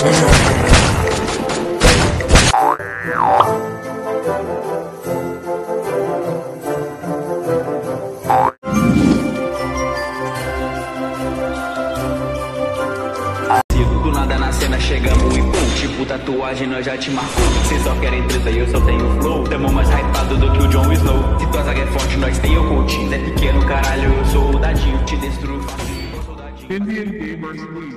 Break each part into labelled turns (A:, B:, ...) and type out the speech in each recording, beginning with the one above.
A: Do nada na cena chegamos e pum, tipo tatuagem nós já te marcou. Cês só querem treta e eu só tenho flow. Tamo mais hypado do que o Jon Snow. Se tua zaga é forte, nós tem o coaching. Cê é pequeno, caralho, eu sou o dadinho. Te destruo facinho, soldadinho.
B: Indian Gamers League.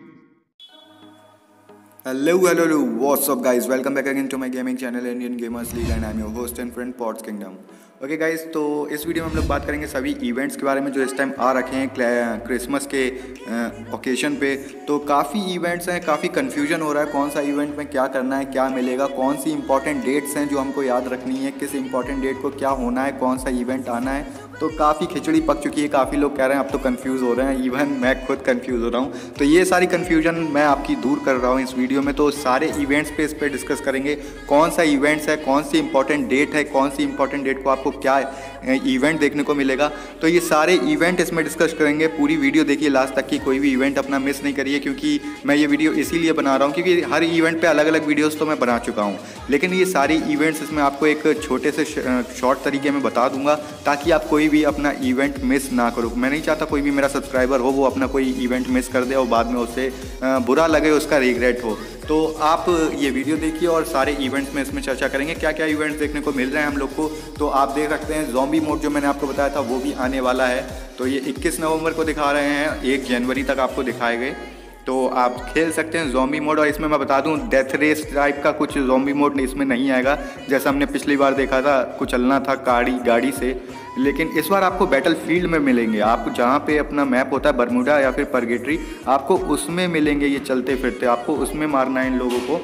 C: Hello, what's up guys, welcome back again to my gaming channel Indian Gamers League and I'm your host and friend Pods Kingdom. Okay guys, तो इस video में हम लोग बात करेंगे सभी events के बारे में जो इस टाइम आ रखे हैं क्रिसमस के ओकेशन पे। तो काफ़ी इवेंट्स हैं, काफ़ी कन्फ्यूजन हो रहा है कौन सा इवेंट में क्या करना है, क्या मिलेगा, कौन सी इंपॉर्टेंट डेट्स हैं जो हमको याद रखनी है, किस इंपॉर्टेंट डेट को क्या होना है, कौन सा इवेंट आना है। तो काफ़ी खिचड़ी पक चुकी है, काफ़ी लोग कह रहे हैं अब तो कंफ्यूज हो रहे हैं, इवन मैं खुद कंफ्यूज हो रहा हूँ। तो ये सारी कन्फ्यूजन मैं आपकी दूर कर रहा हूँ इस वीडियो में। तो सारे इवेंट्स पे इस पर डिस्कस करेंगे, कौन सा इवेंट्स है, कौन सी इंपॉर्टेंट डेट है, कौन सी इंपॉर्टेंट डेट को आपको क्या इवेंट देखने को मिलेगा। तो ये सारे इवेंट इसमें डिस्कस करेंगे। पूरी वीडियो देखिए लास्ट तक की, कोई भी इवेंट अपना मिस नहीं करिए, क्योंकि मैं ये वीडियो इसीलिए बना रहा हूँ क्योंकि हर इवेंट पे अलग अलग वीडियोस तो मैं बना चुका हूँ, लेकिन ये सारी इवेंट्स इसमें आपको एक छोटे से शॉर्ट तरीके में बता दूंगा ताकि आप कोई भी अपना इवेंट मिस ना करो। मैं नहीं चाहता कोई भी मेरा सब्सक्राइबर हो वो अपना कोई इवेंट मिस कर दे और बाद में उसे बुरा लगे, उसका रिग्रेट हो। तो आप ये वीडियो देखिए और सारे इवेंट्स में इसमें चर्चा करेंगे क्या क्या इवेंट्स देखने को मिल रहे हैं हम लोग को। तो आप देख सकते हैं ज़ॉम्बी मोड जो मैंने आपको बताया था वो भी आने वाला है। तो ये 21 नवंबर को दिखा रहे हैं, 1 जनवरी तक आपको दिखाए गए। तो आप खेल सकते हैं ज़ॉम्बी मोड। और इसमें मैं बता दूं डेथ रेस टाइप का कुछ ज़ॉम्बी मोड इसमें नहीं आएगा, जैसा हमने पिछली बार देखा था कुचलना था गाड़ी से। लेकिन इस बार आपको बैटल फील्ड में मिलेंगे, आप जहाँ पे अपना मैप होता है बर्मुडा या फिर परगेटरी, आपको उसमें मिलेंगे ये चलते फिरते, आपको उसमें मारना है इन लोगों को।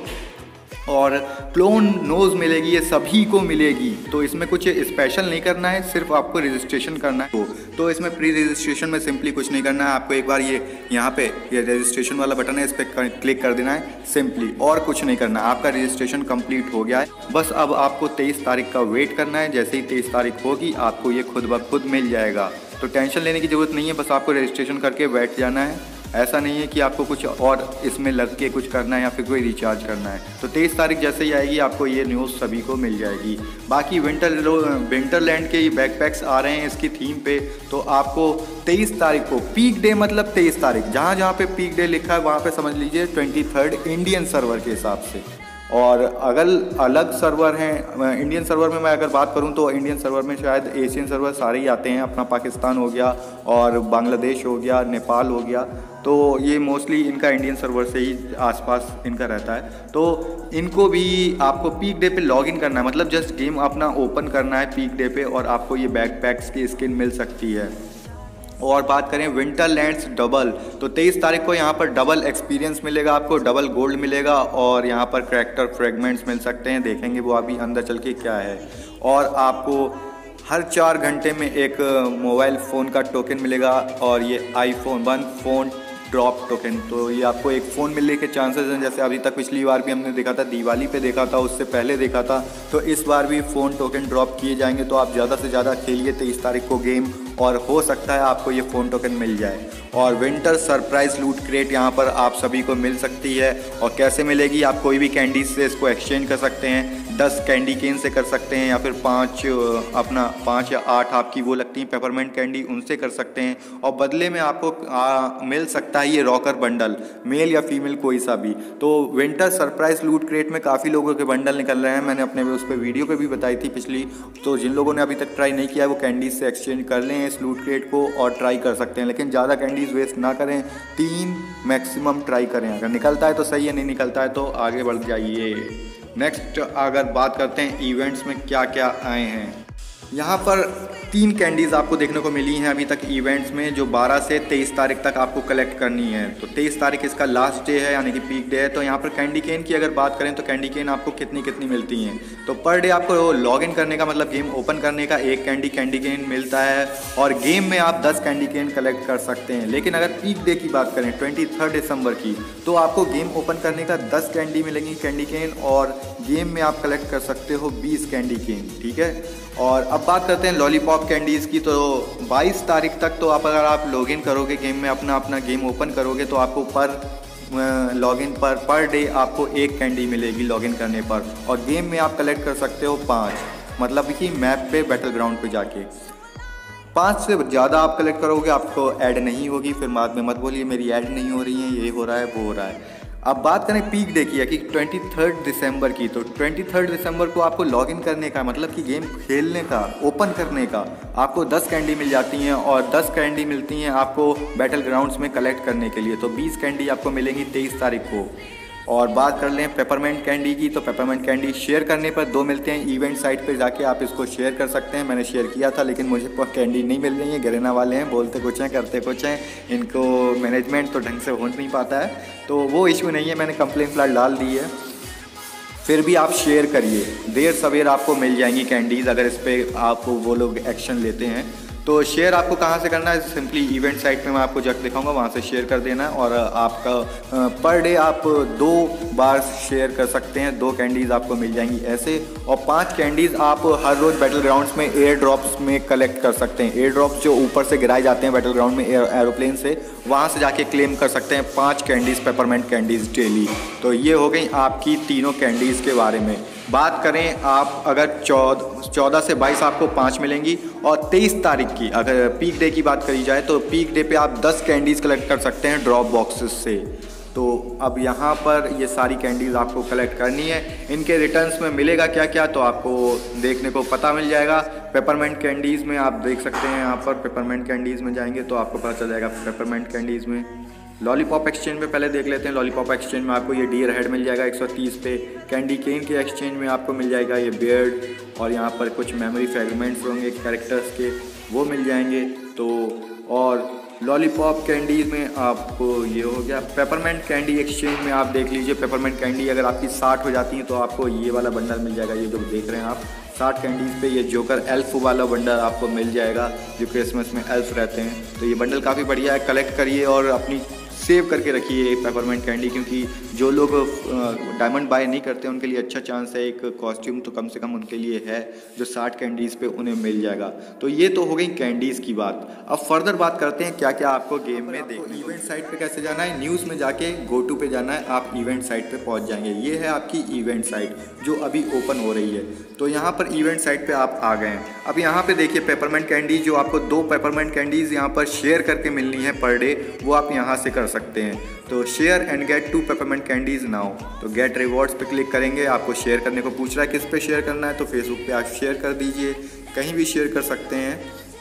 C: और क्लोन नोज़ मिलेगी, ये सभी को मिलेगी। तो इसमें कुछ स्पेशल नहीं करना है, सिर्फ आपको रजिस्ट्रेशन करना है। तो इसमें प्री रजिस्ट्रेशन में सिंपली कुछ नहीं करना है, आपको एक बार ये यहाँ पे ये रजिस्ट्रेशन वाला बटन है, इस पर क्लिक कर देना है सिंपली, और कुछ नहीं करना। आपका रजिस्ट्रेशन कंप्लीट हो गया है। बस अब आपको 23 तारीख का वेट करना है। जैसे ही 23 तारीख होगी आपको ये खुद ब खुद मिल जाएगा। तो टेंशन लेने की ज़रूरत नहीं है, बस आपको रजिस्ट्रेशन करके बैठ जाना है। ऐसा नहीं है कि आपको कुछ और इसमें लग के कुछ करना है या फिर कोई रिचार्ज करना है। तो 23 तारीख जैसे ही आएगी आपको ये न्यूज़ सभी को मिल जाएगी। बाकी विंटरलैंड के ये बैकपैक्स आ रहे हैं इसकी थीम पे। तो आपको 23 तारीख को पीक डे, मतलब 23 तारीख जहाँ जहाँ पे पीक डे लिखा है वहाँ पे समझ लीजिए 23 इंडियन सर्वर के हिसाब से। और अगर अलग सर्वर हैं, इंडियन सर्वर में मैं अगर बात करूं तो इंडियन सर्वर में शायद एशियन सर्वर सारे ही आते हैं, अपना पाकिस्तान हो गया और बांग्लादेश हो गया, नेपाल हो गया। तो ये मोस्टली इनका इंडियन सर्वर से ही आसपास इनका रहता है। तो इनको भी आपको पीक डे पे लॉगिन करना है, मतलब जस्ट गेम अपना ओपन करना है पीक डे पे और आपको ये बैकपैक्स की स्किन मिल सकती है। और बात करें विंटरलैंड्स डबल, तो 23 तारीख को यहाँ पर डबल एक्सपीरियंस मिलेगा, आपको डबल गोल्ड मिलेगा और यहाँ पर करैक्टर फ्रेगमेंट्स मिल सकते हैं, देखेंगे वो अभी अंदर चल के क्या है। और आपको हर 4 घंटे में एक मोबाइल फ़ोन का टोकन मिलेगा और ये iPhone 1 फ़ोन ड्रॉप टोकन। तो ये आपको एक फ़ोन मिलने के चांसेस हैं, जैसे अभी तक पिछली बार भी हमने देखा था, दिवाली पे देखा था, उससे पहले देखा था। तो इस बार भी फ़ोन टोकन ड्रॉप किए जाएंगे। तो आप ज़्यादा से ज़्यादा खेलिए 23 तारीख को गेम और हो सकता है आपको ये फ़ोन टोकन मिल जाए। और विंटर सरप्राइज लूट क्रेट यहाँ पर आप सभी को मिल सकती है। और कैसे मिलेगी, आप कोई भी कैंडी से इसको एक्सचेंज कर सकते हैं, 10 कैंडी केन से कर सकते हैं या फिर 5 या 8 आपकी वो लगती हैं पेपरमेंट कैंडी, उनसे कर सकते हैं। और बदले में आपको मिल सकता है ये रॉकर बंडल, मेल या फीमेल कोई सा भी। तो विंटर सरप्राइज लूट क्रेट में काफ़ी लोगों के बंडल निकल रहे हैं, मैंने अपने उस पर वीडियो पे भी बताई थी पिछली। तो जिन लोगों ने अभी तक ट्राई नहीं किया है वो कैंडीज से एक्सचेंज कर लें इस लूट क्रेट को और ट्राई कर सकते हैं, लेकिन ज़्यादा कैंडीज वेस्ट ना करें, 3 मैक्सिमम ट्राई करें। अगर निकलता है तो सही है, नहीं निकलता है तो आगे बढ़ जाइए। नेक्स्ट अगर बात करते हैं इवेंट्स में क्या क्या आए हैं, यहाँ पर 3 कैंडीज़ आपको देखने को मिली हैं अभी तक इवेंट्स में, जो 12 से 23 तारीख तक आपको कलेक्ट करनी है। तो 23 तारीख इसका लास्ट डे है, यानी कि पीक डे है। तो यहाँ पर कैंडी केन की अगर बात करें तो कैंडी केन आपको कितनी मिलती हैं, तो पर डे आपको लॉगिन करने का मतलब गेम ओपन करने का 1 कैंडी केन मिलता है और गेम में आप 10 कैंडी केन कलेक्ट कर सकते हैं। लेकिन अगर पीक डे की बात करें 23 दिसंबर की, तो आपको गेम ओपन करने का 10 कैंडी मिलेंगी कैंडी केन और गेम में आप कलेक्ट कर सकते हो 20 कैंडी केन, ठीक है। और अब बात करते हैं लॉलीपॉप कैंडीज़ की। तो 22 तारीख तक तो अगर आप लॉगिन करोगे गेम में, अपना गेम ओपन करोगे, तो आपको पर लॉगिन पर डे आपको 1 कैंडी मिलेगी लॉगिन करने पर, और गेम में आप कलेक्ट कर सकते हो 5, मतलब कि मैप पे बैटल ग्राउंड पे जाके 5 से ज़्यादा आप कलेक्ट करोगे आपको ऐड नहीं होगी। फिर बाद में मत बोलिए मेरी ऐड नहीं हो रही है, ये हो रहा है वो हो रहा है। अब बात करें पीक डे की, कि 23 दिसंबर की, तो 23 दिसंबर को आपको लॉगिन करने का, मतलब कि गेम खेलने का, ओपन करने का आपको 10 कैंडी मिल जाती हैं, और 10 कैंडी मिलती हैं आपको बैटल ग्राउंड्स में कलेक्ट करने के लिए। तो 20 कैंडी आपको मिलेंगी 23 तारीख को। और बात कर लें पेपरमेंट कैंडी की, तो पेपरमेंट कैंडी शेयर करने पर 2 मिलते हैं। इवेंट साइट पे जाके आप इसको शेयर कर सकते हैं। मैंने शेयर किया था लेकिन मुझे कैंडी नहीं मिल रही है। गरेना वाले हैं, बोलते कुछ हैं करते कुछ हैं, इनको मैनेजमेंट तो ढंग से हो नहीं पाता है, तो वो इशू नहीं है। मैंने कंप्लेन फिलहाल डाल दी है। फिर भी आप शेयर करिए, देर सवेर आपको मिल जाएंगी कैंडीज़ अगर इस पर आप वो लोग एक्शन लेते हैं। तो शेयर आपको कहाँ से करना है, सिंपली इवेंट साइट पे मैं आपको जग दिखाऊंगा, वहाँ से शेयर कर देना है। और आपका पर डे आप 2 बार शेयर कर सकते हैं, 2 कैंडीज़ आपको मिल जाएंगी ऐसे। और 5 कैंडीज़ आप हर रोज़ बैटल ग्राउंड्स में एयर ड्रॉप्स में कलेक्ट कर सकते हैं। एयर ड्रॉप्स जो ऊपर से गिराए जाते हैं बैटल ग्राउंड में एरोप्लेन से, वहाँ से जाके क्लेम कर सकते हैं 5 कैंडीज़ पेपरमेंट कैंडीज़ डेली। तो ये हो गई आपकी तीनों कैंडीज़ के बारे में। बात करें आप अगर 14 से 22 आपको 5 मिलेंगी, और 23 तारीख की अगर पीक डे की बात करी जाए तो पीक डे पे आप 10 कैंडीज़ कलेक्ट कर सकते हैं ड्रॉप बॉक्सेस से। तो अब यहाँ पर ये सारी कैंडीज़ आपको कलेक्ट करनी है। इनके रिटर्न्स में मिलेगा क्या क्या, तो आपको देखने को पता मिल जाएगा। पेपरमेंट कैंडीज़ में आप देख सकते हैं, यहाँ पर पेपरमेंट कैंडीज़ में जाएंगे तो आपको पता चल जाएगा पेपरमेंट कैंडीज़ में। लॉलीपॉप एक्सचेंज में पहले देख लेते हैं। लॉलीपॉप एक्सचेंज में आपको ये डियर हेड मिल जाएगा 130 पे। कैंडी केन के एक्सचेंज में आपको मिल जाएगा ये बियर्ड, और यहाँ पर कुछ मेमोरी फ्रेगमेंट्स होंगे कैरेक्टर्स के, वो मिल जाएंगे। तो और लॉलीपॉप कैंडीज़ में आपको ये हो गया। पेपरमेंट कैंडी एक्सचेंज में आप देख लीजिए, पेपरमेंट कैंडी अगर आपकी 60 हो जाती है तो आपको ये वाला बंडल मिल जाएगा, ये जो देख रहे हैं आप 60 कैंडीज़ पे ये जोकर एल्फ वाला बंडल आपको मिल जाएगा, जो क्रिसमस में एल्फ रहते हैं। तो ये बंडल काफ़ी बढ़िया है, कलेक्ट करिए और अपनी सेव करके रखिए पेपरमेंट कैंडी, क्योंकि जो लोग डायमंड बाय नहीं करते उनके लिए अच्छा चांस है। एक कॉस्ट्यूम तो कम से कम उनके लिए है जो 60 कैंडीज़ पे उन्हें मिल जाएगा। तो ये तो हो गई कैंडीज़ की बात। अब फर्दर बात करते हैं क्या क्या आपको गेम में देखना। इवेंट साइट पे कैसे जाना है, न्यूज़ में जाके गो टू पे जाना है, आप इवेंट साइट पे पहुंच जाएंगे। ये है आपकी इवेंट साइट जो अभी ओपन हो रही है। तो यहाँ पर इवेंट साइट पे आप आ गए हैं। अब यहाँ पे देखिए पेपरमेंट कैंडीज, जो आपको 2 पेपरमेंट कैंडीज़ यहाँ पर शेयर करके मिलनी है पर डे, वो आप यहाँ से कर सकते हैं। तो share and get 2 peppermint candies now. तो गेट रिवॉर्ड्स पे क्लिक करेंगे, आपको शेयर करने को पूछ रहा है किस पे शेयर करना है, तो फेसबुक पे आप शेयर कर दीजिए, कहीं भी शेयर कर सकते हैं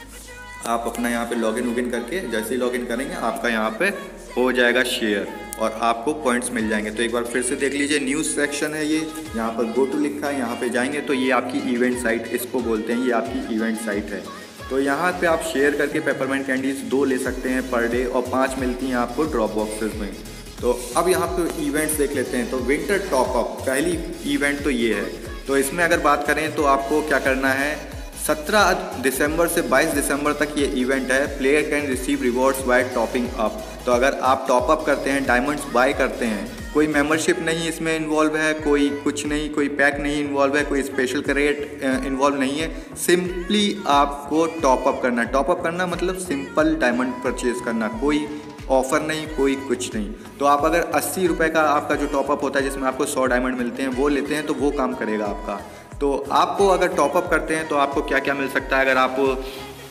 C: आप अपना। यहाँ पे लॉगिन वॉगिन करके जैसे ही लॉगिन करेंगे आपका यहाँ पे हो जाएगा शेयर और आपको पॉइंट्स मिल जाएंगे। तो एक बार फिर से देख लीजिए, न्यूज़ सेक्शन है ये, यहाँ पर गो टू लिखा है, यहाँ पे जाएंगे तो ये आपकी इवेंट साइट इसको बोलते हैं, ये आपकी इवेंट साइट है। तो यहाँ पे आप शेयर करके पेपरमेंट कैंडीज़ 2 ले सकते हैं पर डे और 5 मिलती हैं आपको ड्रॉप बॉक्सेस में। तो अब यहाँ पे इवेंट्स देख लेते हैं। तो विंटर टॉपअप पहली इवेंट तो ये है। तो इसमें अगर बात करें तो आपको क्या करना है, 17 दिसंबर से 22 दिसंबर तक ये इवेंट है। Player can receive rewards by topping up. तो अगर आप टॉपअप करते हैं, डायमंड्स बाय करते हैं, कोई मेंबरशिप नहीं इसमें इन्वॉल्व है, कोई कुछ नहीं, कोई पैक नहीं इन्वॉल्व है, कोई स्पेशल क्रेट इन्वॉल्व नहीं है, सिंपली आपको टॉपअप करना है। टॉपअप करना मतलब सिंपल डायमंड परचेज करना, कोई ऑफ़र नहीं, कोई कुछ नहीं। तो आप अगर 80 रुपये का आपका जो टॉपअप होता है जिसमें आपको 100 डायमंड मिलते हैं वो लेते हैं तो वो काम करेगा आपका। तो आपको अगर टॉपअप करते हैं तो आपको क्या क्या मिल सकता है, अगर आप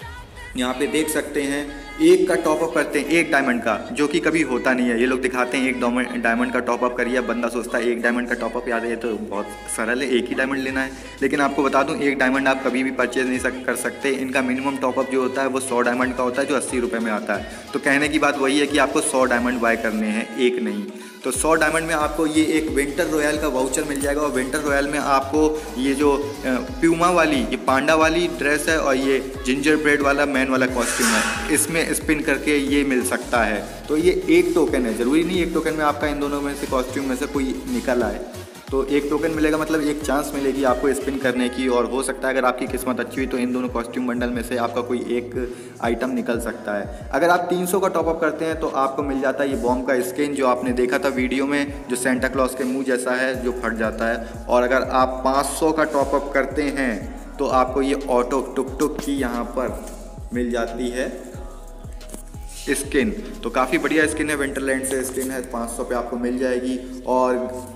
C: यहाँ पे देख सकते हैं, 1 का टॉपअप करते हैं 1 डायमंड का, जो कि कभी होता नहीं है। ये लोग दिखाते हैं 1 डायमंड का टॉपअप करिए, बंदा सोचता है 1 डायमंड का टॉपअप याद है तो बहुत सरल है, 1 ही डायमंड लेना है। लेकिन आपको बता दूं 1 डायमंड आप कभी भी परचेज नहीं कर सकते। इनका मिनिमम टॉपअप जो होता है वो 100 डायमंड का होता है, जो 80 रुपये में आता है। तो कहने की बात वही है कि आपको 100 डायमंड बाय करने हैं, 1 नहीं। तो 100 डायमंड में आपको ये एक विंटर रॉयल का वाउचर मिल जाएगा, और विंटर रॉयल में आपको ये जो प्यूमा वाली, ये पांडा वाली ड्रेस है और ये जिंजर ब्रेड वाला मैन वाला कॉस्ट्यूम है, इसमें स्पिन करके ये मिल सकता है। तो ये 1 टोकन है, ज़रूरी नहीं 1 टोकन में आपका इन दोनों में से कॉस्ट्यूम में से कोई निकल आए। तो 1 टोकन मिलेगा, मतलब 1 चांस मिलेगी आपको स्पिन करने की, और हो सकता है अगर आपकी किस्मत अच्छी हुई तो इन दोनों कॉस्ट्यूम बंडल में से आपका कोई एक आइटम निकल सकता है। अगर आप 300 का टॉपअप करते हैं तो आपको मिल जाता है ये बॉम्ब का स्किन, जो आपने देखा था वीडियो में, जो सेंटा क्लॉज के मुंह जैसा है जो फट जाता है। और अगर आप 500 का टॉपअप करते हैं तो आपको ये ऑटो टुक टुक की यहाँ पर मिल जाती है स्किन, तो काफ़ी बढ़िया स्किन है। विंटरलैंड से स्किन है 500 पे आपको मिल जाएगी। और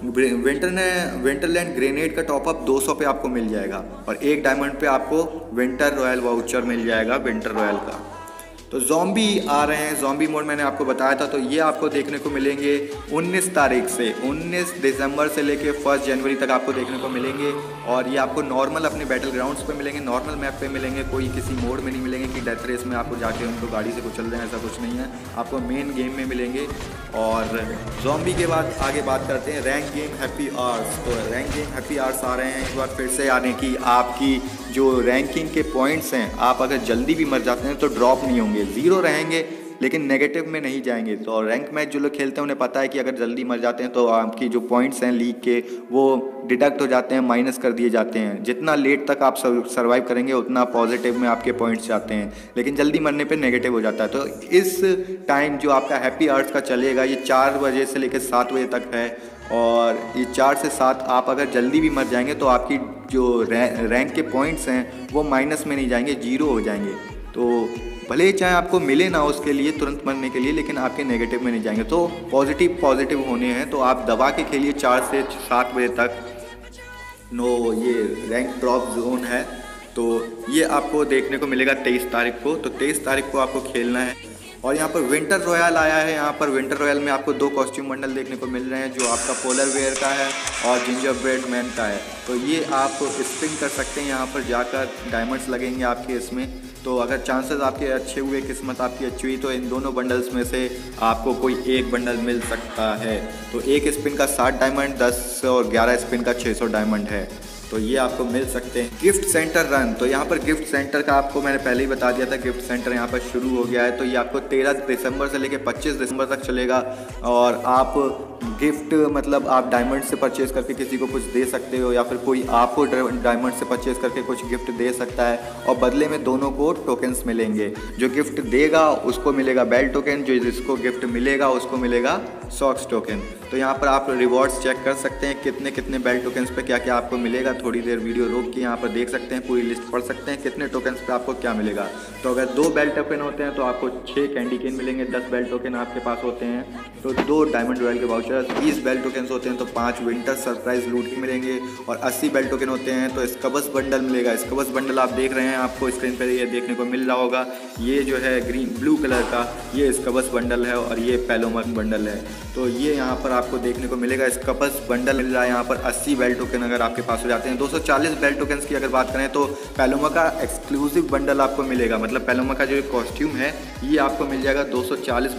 C: विंटरलैंड ग्रेनेड का टॉपअप 200 पे आपको मिल जाएगा। और 1 डायमंड पे आपको विंटर रॉयल वाउचर मिल जाएगा विंटर रॉयल का। तो ज़ॉम्बी आ रहे हैं, ज़ॉम्बी मोड मैंने आपको बताया था, तो ये आपको देखने को मिलेंगे 19 तारीख से, 19 दिसंबर से लेके 1 जनवरी तक आपको देखने को मिलेंगे। और ये आपको नॉर्मल अपने बैटल ग्राउंड्स पे मिलेंगे, नॉर्मल मैप पे मिलेंगे, कोई किसी मोड में नहीं मिलेंगे कि डेथ रेस में आपको जाके उनको गाड़ी से कुचल दें, ऐसा कुछ नहीं है, आपको मेन गेम में मिलेंगे। और ज़ॉम्बी के बाद आगे बात करते हैं रैंक गेम हैप्पी आवर्स। तो रैंक गेम हैप्पी आवर्स आ रहे हैं एक बार फिर से, यानी कि आपकी जो रैंकिंग के पॉइंट्स हैं, आप अगर जल्दी भी मर जाते हैं तो ड्रॉप नहीं होंगे, 0 रहेंगे लेकिन नेगेटिव में नहीं जाएंगे। तो रैंक मैच जो लोग खेलते हैं उन्हें पता है कि अगर जल्दी मर जाते हैं तो आपकी जो पॉइंट्स हैं लीग के वो डिडक्ट हो जाते हैं, माइनस कर दिए जाते हैं। जितना लेट तक आप सर्वाइव करेंगे उतना पॉजिटिव में आपके पॉइंट्स जाते हैं, लेकिन जल्दी मरने पे नेगेटिव हो जाता है। तो इस टाइम जो आपका हैप्पी आवर्स का चलेगा ये 4 बजे से लेकर 7 बजे तक है। और ये 4 से 7 आप अगर जल्दी भी मर जाएंगे तो आपकी जो रैंक के पॉइंट्स हैं वो माइनस में नहीं जाएंगे, 0 हो जाएंगे। तो भले ही चाहे आपको मिले ना उसके लिए तुरंत मरने के लिए, लेकिन आपके नेगेटिव में नहीं जाएंगे। तो पॉजिटिव होने हैं तो आप दबा के खेलिए 4 से 7 बजे तक। ये रैंक ड्रॉप जोन है, तो ये आपको देखने को मिलेगा 23 तारीख को। तो 23 तारीख को आपको खेलना है। और यहाँ पर विंटर रॉयल आया है। यहाँ पर विंटर रॉयल में आपको 2 कॉस्ट्यूम बंडल देखने को मिल रहे हैं, जो आपका पोलर वेयर का है और जिंजर ब्रेड मैन का है। तो ये आप स्पिन कर सकते हैं, यहाँ पर जाकर डायमंड्स लगेंगे आपके इसमें। तो अगर चांसेस आपके अच्छे हुए, किस्मत आपकी अच्छी हुई, तो इन दोनों बंडल्स में से आपको कोई एक बंडल मिल सकता है। तो एक स्पिन का 60 डायमंड, 10 और 11 स्पिन का 600 डायमंड है, तो ये आपको मिल सकते हैं। गिफ्ट सेंटर रन, तो यहाँ पर गिफ्ट सेंटर का आपको मैंने पहले ही बता दिया था, गिफ्ट सेंटर यहाँ पर शुरू हो गया है। तो ये आपको 13 दिसंबर से लेकर 25 दिसंबर तक चलेगा। और आप गिफ्ट मतलब आप डायमंड से परचेज करके किसी को कुछ दे सकते हो, या फिर कोई आपको डायमंड से परचेज करके कुछ गिफ्ट दे सकता है, और बदले में दोनों को टोकन्स मिलेंगे। जो गिफ्ट देगा उसको मिलेगा बेल टोकन, जो जिसको गिफ्ट मिलेगा उसको मिलेगा सॉक्स टोकन। तो यहाँ पर आप रिवॉर्ड्स चेक कर सकते हैं कितने कितने बेल टोकन्स पे क्या क्या आपको मिलेगा। थोड़ी देर वीडियो रोक के यहाँ पर देख सकते हैं, पूरी लिस्ट पढ़ सकते हैं कितने टोकन्स पे आपको क्या मिलेगा। तो अगर 2 बेल टोकन होते हैं तो आपको 6 कैंडी केन मिलेंगे, 10 बेल टोकन आपके पास होते हैं तो 2 डायमंड रॉयल के वाउचर्स, 20 बेल टोकन्स होते हैं तो 5 विंटर सरप्राइज लूट के मिलेंगे, और 80 बेल टोकन होते हैं तो स्कबस बंडल मिलेगा। स्कबस बंडल आप देख रहे हैं, आपको स्क्रीन पर ये देखने को मिल रहा होगा, ये जो है ब्लू कलर का ये स्कबस बंडल है, और ये पैलोमा बंडल है। तो ये यहाँ पर आपको देखने को मिलेगा स्कबस बंडल मिल रहा है। यहाँ पर 80 बेल टोकन अगर आपके पास हो जाते हैं, 240 बेल टोकन्स की अगर बात करें तो पैलोमा का एक्सक्लूसिव बंडल आपको मिलेगा। मतलब पैलोमा का जो कॉस्ट्यूम है ये आपको मिल जाएगा 240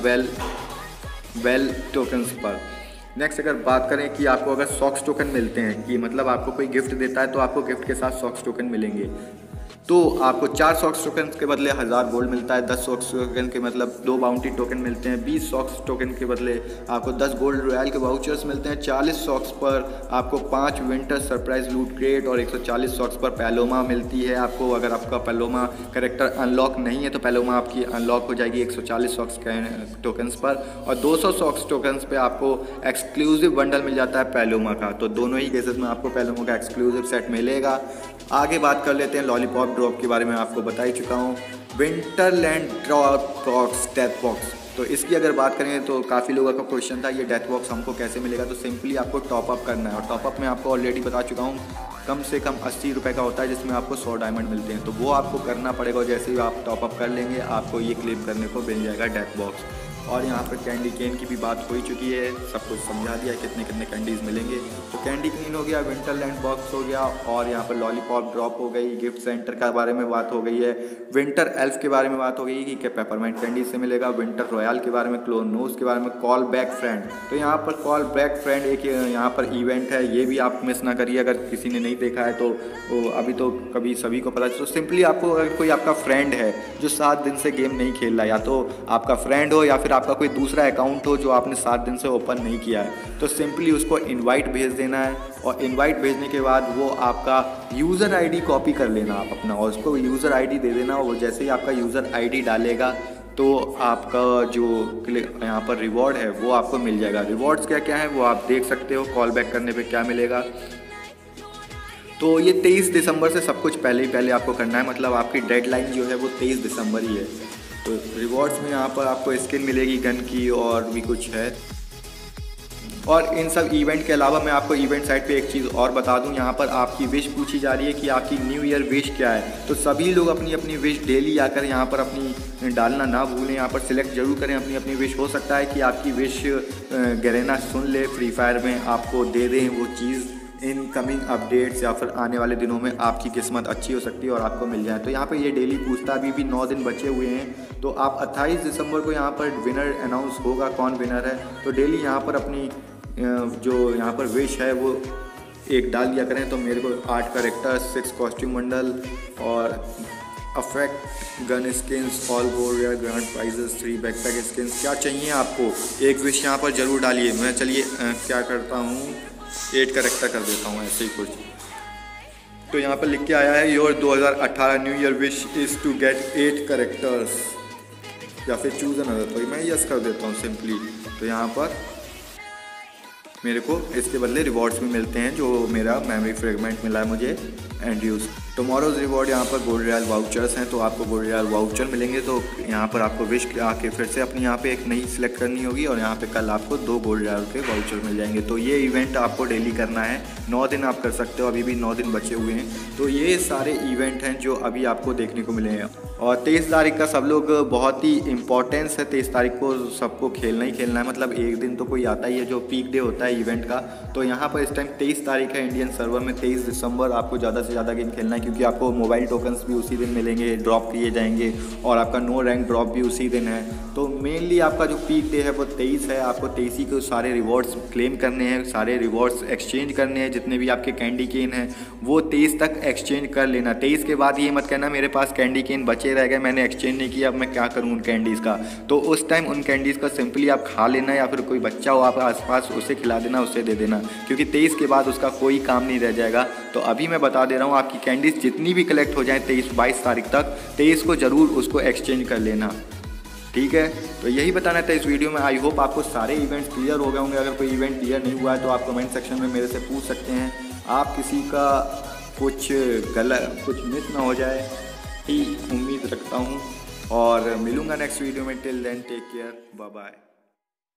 C: बेल टोकन्स पर। नेक्स्ट अगर बात करें कि आपको अगर सॉक्स टोकन मिलते हैं, कि मतलब आपको कोई गिफ्ट देता है तो आपको गिफ्ट के साथ सॉक्स टोकन मिलेंगे। तो आपको 4 सॉक्स टोकन के बदले 1000 गोल्ड मिलता है, 10 सॉक्स टोकन के मतलब 2 बाउंटी टोकन मिलते हैं, 20 सॉक्स टोकन के बदले आपको 10 गोल्ड रॉयल के वाउचर्स मिलते हैं, 40 सॉक्स पर आपको 5 विंटर सरप्राइज लूट क्रेट, और 140 सॉक्स पर पैलोमा मिलती है आपको। अगर आपका पैलोमा कैरेक्टर अनलॉक नहीं है तो पैलोमा आपकी अनलॉक हो जाएगी 140 सॉक्स टोकन्स पर, और 200 सॉक्स टोकन्स पे आपको एक्सक्लूसिव बंडल मिल जाता है पैलोमा का। तो दोनों ही केसेस में आपको पैलोमा का एक्सक्लूसिव सेट मिलेगा। आगे बात कर लेते हैं लॉलीपॉप ड्रॉप के बारे में, आपको बता ही चुका हूँ। Winterland drop box death box, तो इसकी अगर बात करें तो काफ़ी लोगों का क्वेश्चन था ये डेथ बॉक्स हमको कैसे मिलेगा। तो सिंपली आपको टॉपअप करना है, और टॉपअप में आपको ऑलरेडी बता चुका हूँ कम से कम 80 रुपये का होता है, जिसमें आपको 100 डायमंड मिलते हैं। तो वो आपको करना पड़ेगा, और जैसे ही आप टॉपअप कर लेंगे आपको ये क्लेम करने को मिल जाएगा डेथ बॉक्स। और यहाँ पर कैंडी केन की भी बात हो ही चुकी है, सब कुछ समझा दिया कितने कितने कैंडीज़ मिलेंगे। तो कैंडी केन हो गया, विंटरलैंड बॉक्स हो गया, और यहाँ पर लॉलीपॉप ड्रॉप हो गई, गिफ्ट सेंटर के बारे में बात हो गई है, विंटर एल्फ के बारे में बात हो गई कि क्या पेपरमेंट कैंडी से मिलेगा, विंटर रॉयल के बारे में, क्लोन नोज के बारे में, कॉल बैक फ्रेंड। तो यहाँ पर कॉल बैक फ्रेंड एक यहाँ पर इवेंट है, ये भी आप मिस ना करिए। अगर किसी ने नहीं देखा है तो अभी तो कभी सभी को पता है। तो सिंपली आपको अगर कोई आपका फ्रेंड है जो 7 दिन से गेम नहीं खेल रहा, या तो आपका फ्रेंड हो या फिर आपका कोई दूसरा अकाउंट हो जो आपने 7 दिन से ओपन नहीं किया है, तो सिंपली उसको इनवाइट भेज देना है, और इनवाइट भेजने के बाद वो आपका यूज़र आईडी कॉपी कर लेना आप अपना, और उसको यूज़र आईडी दे देना। वो जैसे ही आपका यूज़र आईडी डालेगा तो आपका जो यहाँ पर रिवॉर्ड है वो आपको मिल जाएगा। रिवॉर्ड्स क्या क्या है वो आप देख सकते हो, कॉल बैक करने पे क्या मिलेगा। तो ये 23 दिसंबर से सब कुछ पहले आपको करना है, मतलब आपकी डेडलाइन जो है वो 23 दिसंबर ही है। तो रिवॉर्ड्स में यहाँ पर आपको स्किन मिलेगी गन की और भी कुछ है। और इन सब इवेंट के अलावा मैं आपको इवेंट साइट पे एक चीज़ और बता दूं, यहाँ पर आपकी विश पूछी जा रही है कि आपकी न्यू ईयर विश क्या है। तो सभी लोग अपनी अपनी विश डेली आकर यहाँ पर अपनी डालना ना भूलें, यहाँ पर सिलेक्ट जरूर करें अपनी अपनी विश। हो सकता है कि आपकी विश गैरेना सुन ले, फ्री फायर में आपको दे दें वो चीज़। इन कमिंग अपडेट्स या फिर आने वाले दिनों में आपकी किस्मत अच्छी हो सकती है और आपको मिल जाए। तो यहाँ पर ये डेली पूछता, अभी भी 9 दिन बचे हुए हैं। तो आप 28 दिसंबर को यहाँ पर विनर अनाउंस होगा, कौन विनर है। तो डेली यहाँ पर अपनी जो यहाँ पर विश है वो एक डाल दिया करें। तो मेरे को 8 कैरेक्टर, 6 कॉस्ट्यूम बंडल और effect gun skins, all gold या ग्रैंड प्राइजेस, 3 बैकपैक स्किन्स, क्या चाहिए आपको एक विश यहाँ पर ज़रूर डालिए। मैं चलिए क्या करता हूँ, 8 कैरेक्टर कर देता हूँ ऐसे ही कुछ। तो यहाँ पर लिख के आया है your 2018 new year wish is to get 8 characters या फिर चूज़ अनदर। तो मैं यस कर देता हूँ सिंपली। तो यहाँ पर मेरे को इसके बदले रिवॉर्ड्स भी मिलते हैं, जो मेरा मेमोरी फ्रेगमेंट मिला है मुझे एंड यूज़। टुमारोज़ रिवॉर्ड यहाँ पर गोल्ड रियल वाउचर्स हैं, तो आपको गोल्ड रियल वाउचर मिलेंगे। तो यहाँ पर आपको विश आके फिर से अपनी यहाँ पे एक नई सिलेक्ट करनी होगी और यहाँ पे कल आपको 2 गोल्ड रियल के वाउचर मिल जाएंगे। तो ये इवेंट आपको डेली करना है, 9 दिन आप कर सकते हो, अभी भी 9 दिन बचे हुए हैं। तो ये सारे इवेंट हैं जो अभी आपको देखने को मिले हैं। और 23 तारीख का सब लोग बहुत ही इंपॉर्टेंस है, 23 तारीख को सबको खेलना ही खेलना है। मतलब एक दिन तो कोई आता ही है जो पीक डे होता है इवेंट का। तो यहाँ पर इस टाइम 23 तारीख है इंडियन सर्वर में, 23 दिसंबर आपको ज़्यादा से ज़्यादा गेम खेलना है, क्योंकि आपको मोबाइल टोकन्स भी उसी दिन मिलेंगे, ड्रॉप किए जाएंगे और आपका नो रैंक ड्रॉप भी उसी दिन है। तो मेनली आपका जो पीक डे है वो 23 है। आपको 23 ही को सारे रिवॉर्ड्स क्लेम करने हैं, सारे रिवॉर्ड्स एक्सचेंज करने हैं, जितने भी आपके कैंडी केन हैं वो 23 तक एक्सचेंज कर लेना। 23 के बाद ये मत कहना मेरे पास कैंडी केन बचे रह गए, मैंने एक्सचेंज नहीं किया, अब मैं क्या करूँ उन कैंडीज़ का। तो उस टाइम उन कैंडीज़ का सिंपली आप खा लेना, या फिर कोई बच्चा हो आप आसपास उसे खिला देना, उसे दे देना, क्योंकि 23 के बाद उसका कोई काम नहीं रह जाएगा। तो अभी मैं बता दे रहा हूँ, आपकी कैंडीज़ जितनी भी कलेक्ट हो जाए 23-22 तारीख तक, 23 को ज़रूर उसको एक्सचेंज कर लेना, ठीक है। तो यही बताना था इस वीडियो में। आई होप आपको सारे इवेंट्स क्लियर हो गए होंगे। अगर कोई इवेंट क्लियर नहीं हुआ है तो आप कमेंट सेक्शन में मेरे से पूछ सकते हैं। आप किसी का कुछ गलत कुछ मिस ना हो जाए ही उम्मीद रखता हूँ, और मिलूँगा नेक्स्ट वीडियो में। Till then take care, bye bye.